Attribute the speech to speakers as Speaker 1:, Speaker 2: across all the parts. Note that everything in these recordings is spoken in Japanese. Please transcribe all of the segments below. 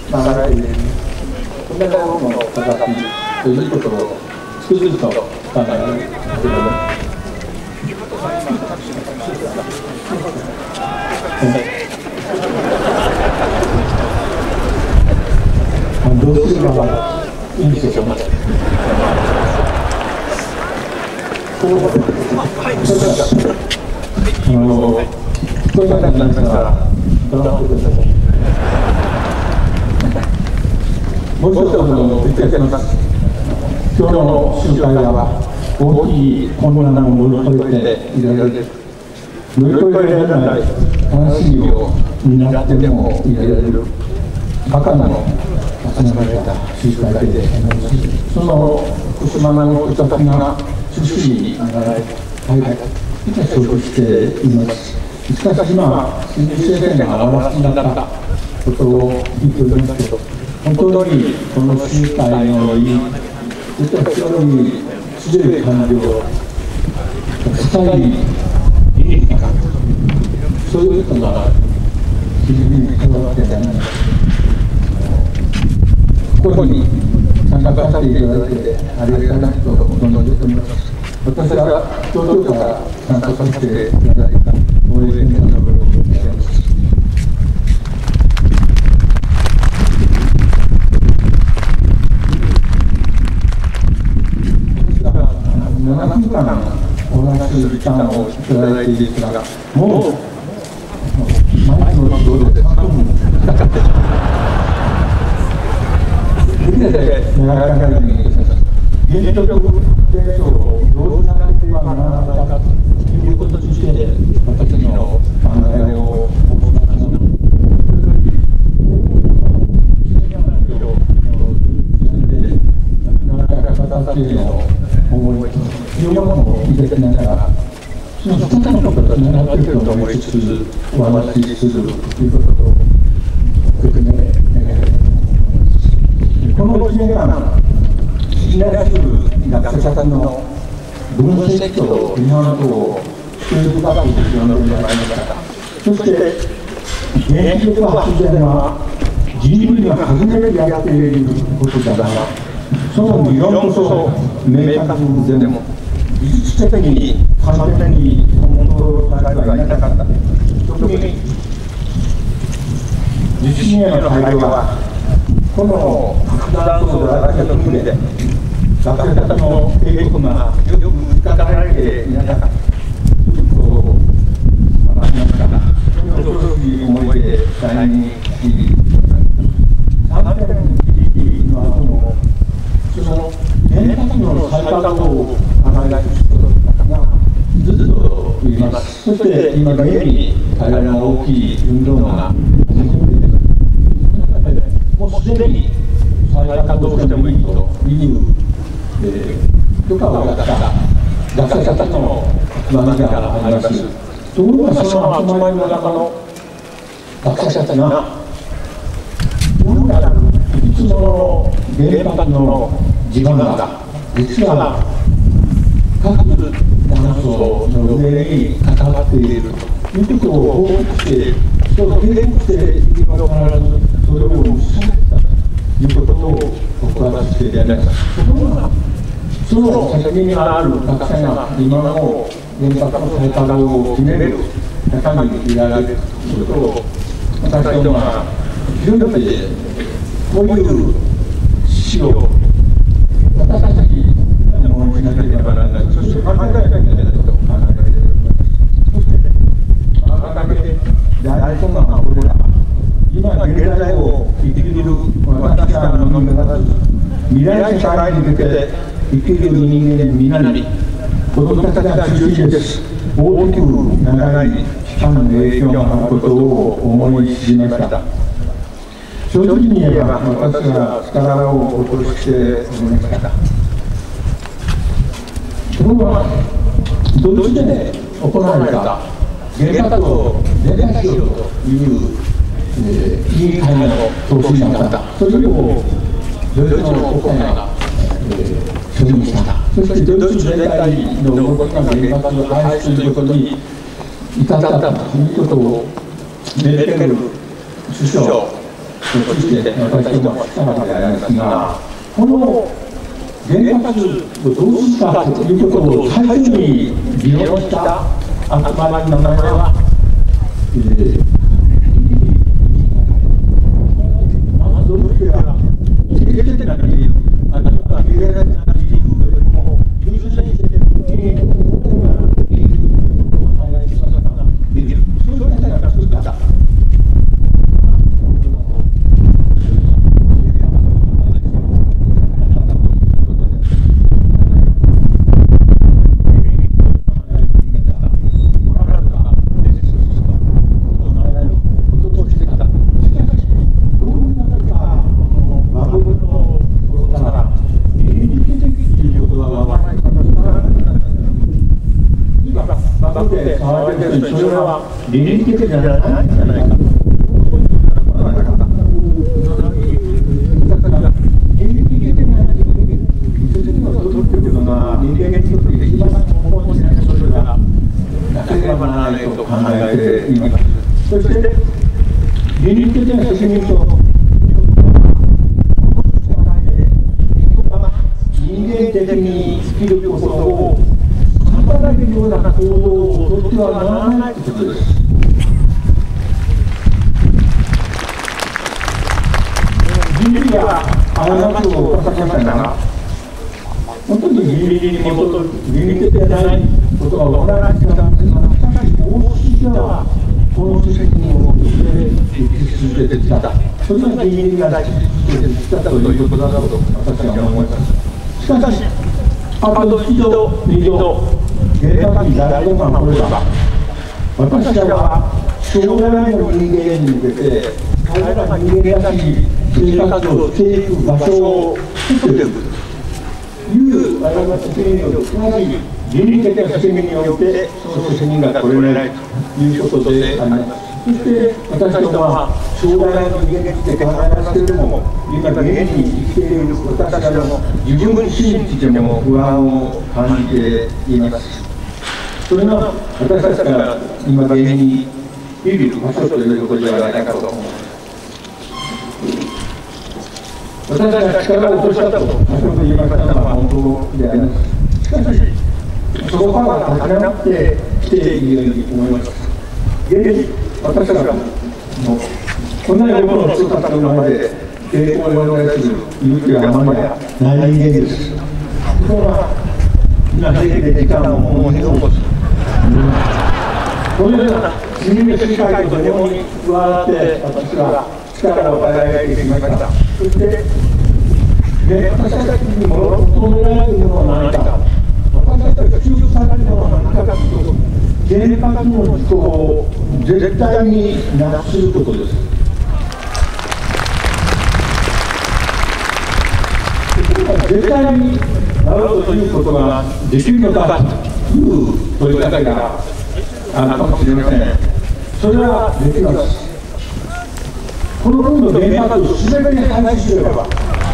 Speaker 1: 来年、こんなものの形ということをつくづくと考えられるけれども、どうすればいいんでしょうか。これから皆さんが頑張ってください。もう一つの実践ます。今日の集会は大きい困難を乗り越えていられる、乗り越えられない悲しみを担ってもいられるバカなの集められた集会でありますし、その福島の人たちが中心になられそうしています。しかし今、新自主政権が終わらせになったことを聞いておりますけど、本当にこの集会のいい、非常に強い感情を伝えにいいか、そういうことが非常に変わっていない。ここに参加させていただいてありがたいと存じております。私は東京から参加させていただいた大江健太郎でございます。7分間お話しする時間をいただいているんですが、もうマイクのところで3分かかってできるだけ長くなるようにいたします。原子力現象をどうしなければならないかということにして私の考えを行います。思いというものを入れてながら、その2つのことがつながっていると思いつつお話しするということを説明この1年間、シナリオ学者さんの分析と日本語を教育学習で読んでまいりました。そして原子力発電は人類が初めてやっていることだが、その理論こそ明確でも技術的に完全に本当されてはいなかった。特に地震への対応はこの核弾頭だらけの国で学生たちの警告がよく聞かられていなかったと学びましたが、そういう思いで大変し3.11の後もその原発の再稼働を考える人がずっといます。そして今現に彼らの大きい運動が始めています。もうすでに再稼働してもいいという許可を得た学生たちの集まりがあります。ところがその集まりの中の学生たちがいつもの原発の地盤が実は核弾頭の上に関わっているということを報告して、それを警告しているのからずそれを無視されたということを告発していただきます。ところがその責任がある学者が今の原発の再稼働を決める中にいられるということを私どもは非常にこういう指導を私たちにものしなければならない。そして考えなきゃいけないと考えています。そして改めて大根がこれら今現在を生きる私らのみならず未来社会に向けて生きる人間皆に子どもたちが中心です。大きく長い期間の影響があることを思い知りました。正直に言えば私は力を落としておりました。ところがドイツで行われた原発を電化しようという委員会の答申があった。それをドイツの国会が承認した。そしてドイツ全体の動きが原発を廃止ということに至ったということをメルケル首相ついて私どもは来たわけでありますが、この原発をどうしたかということを最初に利用した集まりの名前は、まずどうしては経済的な理由、あるいは経済的な理由よりも優先してそういう方が作った。それは倫理的じゃないんじゃないかと。倫理的な責任を取るというのが人間にとって一番重要なことがなければならないと考えています。そして倫理的な責任と人間的に生きることを働けるような行動をとってはならないということです。人類が過ちを犯しましたが、本当に倫理に基づく倫理的でないことが行われていたんですが、しかし王室はこの責任を取って生き続けてきた。それが倫理が大事できたということだと私は思います。しかし、あと一度、二度、原発に誰もが来れば、私らは将来の人間に向けて、彼らが人間らしい生活をしていく場所を作っていくという我々の責任を、つまり倫理的な責任によって、その責任が取れないということであります。そして私どもは将来の人間について考えますけれども、今現に生きている私たちの自分自身についても不安を感じています。それが私たちから今現にいる場所ということではないかと思います。私たちが力を落としたと先ほど言いましたのは本当であります。しかし、そこから立ち上がってきているように思います。現に私たちはこんなに多くの人たちの前で抵抗をお願いする勇気があまりない人間です。これは今平気で時間をもう二度とこのような次の世界と共に加わって私は力を与えられてきました。そして私たちにも求められるのは何か、私たちが注目されるのは何かというと、原発の事故を絶対になくすることです。絶対になろうということができるのかという問いかけがあるかもしれません。それはできます。この国の原発を全てに廃止すれば、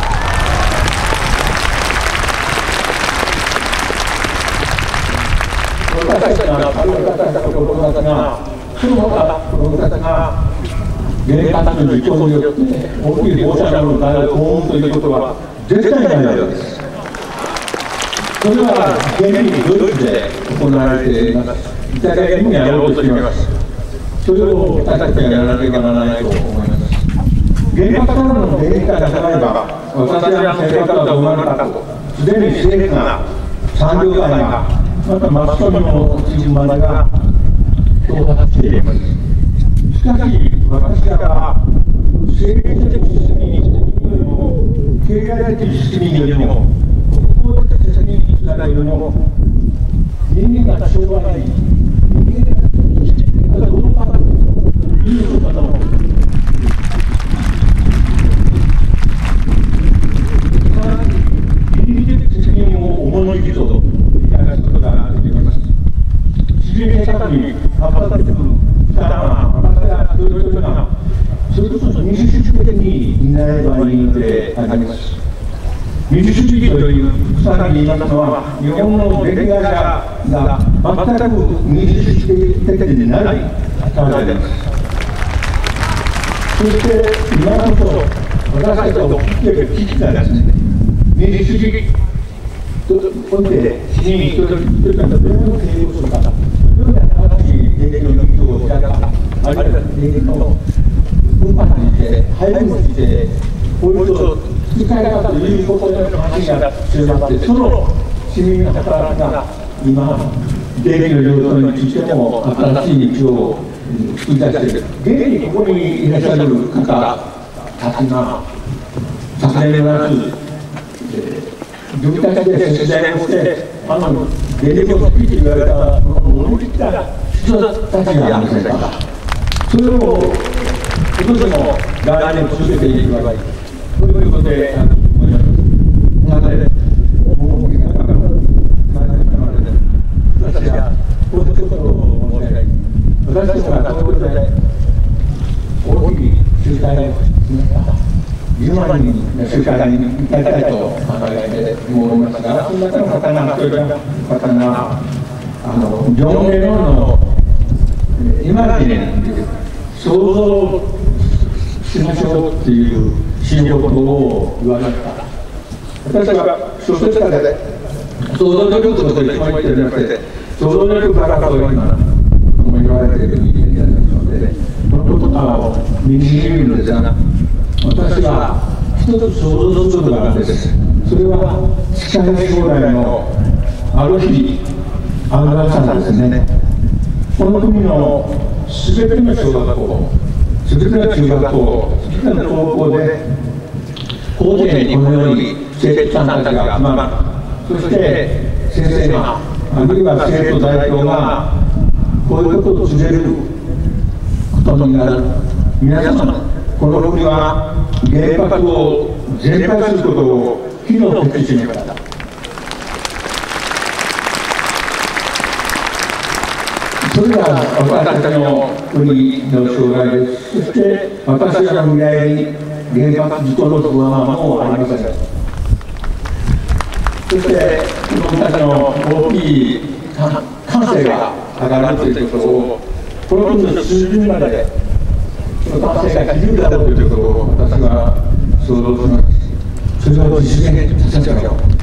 Speaker 1: 私たちが、あるいは私たちの子供たちが、その他子供たちが原発の事故によって大きい放射能の害を被るということは絶対ないわけです。それは現にドイツで行われています。イタリアにもやろうとしています。それを私たちがやらなければならないと思います。原発からの電気がなければ、私らの生活はどうなるかと、すでに政府が、産業界が、またマスコミの一部までが挑発しています。しかし、私らが政治的責任よりも、経済的責任よりも、国交的責任につながるよりも、人間が将来に、人間がどうかということの責任を重い人と話すことができます。自然生活に発発的負担は、私はそういうことが、それこそ民主主義的に担えばいいのであります。民主主義という草に言いますのは、日本の電気会社が全く民主主義的でないからであります。 そして今こそ私たちが起きている危機がですね、民主主義とおいて市民一人一人がどのように経営をするか、どのような新しい電力の道を開くか、あるいは電力の分配について、配分について、法律を使い方ということの話が強まって、その市民の働きが今、電気の領土についても新しい道を作り出している。現にここにいらっしゃる方たちが、昨年の夏、自分たちで節電をして、電力を作って言われた乗り切った人たちがありませんか。それを今年も来年続けていくわけということで、私がこういうことを申し上げ、私たちはこういうことで大きい集会をしました。10万人の集会に行きたいと考えて思いますが、その中の方が一人の方がジョン・レノンのイマジンという想像しましょうという仕事を言われました。私は小説家で想像力といつも言っておりまして、想像力からと今言われている人間ですので、この言葉を身に入れるんですが、私は一つ想像することがあるんです。それは近い将来のある日、ある朝ですね、この国のすべての小学校、すべての中学校、すべての高校で、校庭にこのように生徒さんたちが集まる。そして先生が、あるいは生徒代表が、こういうことを告げることになる。皆様、この国は原発を全廃することを機能決意しました。それが私たちの国の将来です。そして私らの未来に原発事故の不安はもうありません。そして僕たちの大きい感性が上がるということを、この国の数字までその感性が響くだろうということを私は想像します。それを実現させましょう。